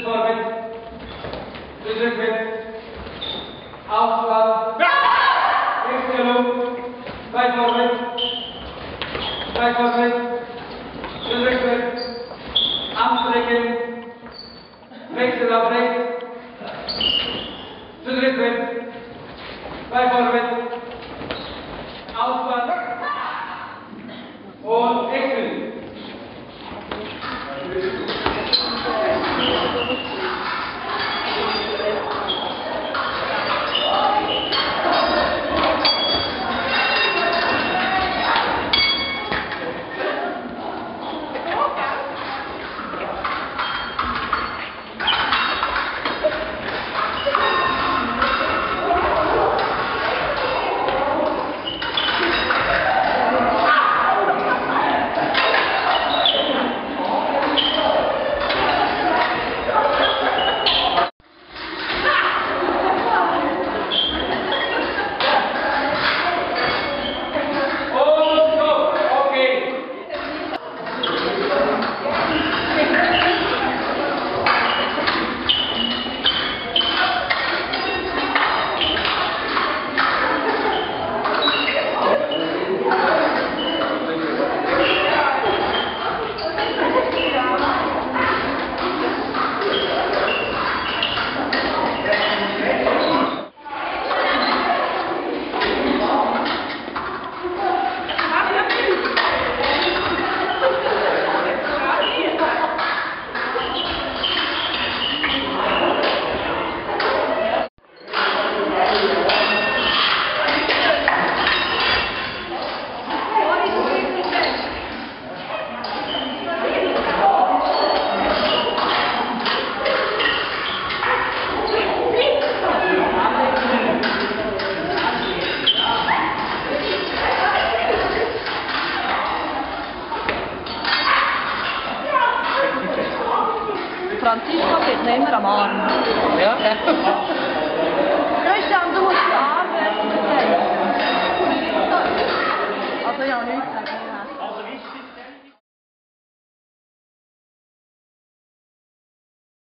Schritt vorwärts, Schritt rückwärts, Aufbau, Wechselung, 2 vorwärts, 2 vorwärts, Schritt rückwärts, Armstrecken, Wechsel auf rechts, Schritt rückwärts, 2 vorwärts, Aufbau und Wechsel. Franziska sitzt nicht mehr am Arm. Ja?